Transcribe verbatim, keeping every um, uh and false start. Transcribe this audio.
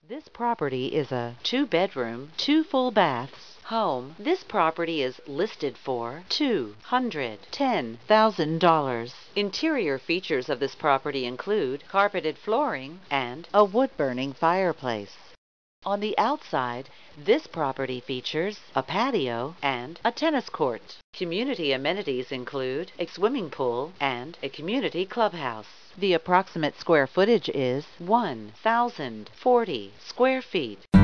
This property is a two-bedroom, two full baths home. This property is listed for two hundred ten thousand dollars. Interior features of this property include carpeted flooring and a wood-burning fireplace. On the outside, this property features a patio and a tennis court. Community amenities include a swimming pool and a community clubhouse. The approximate square footage is one thousand forty square feet.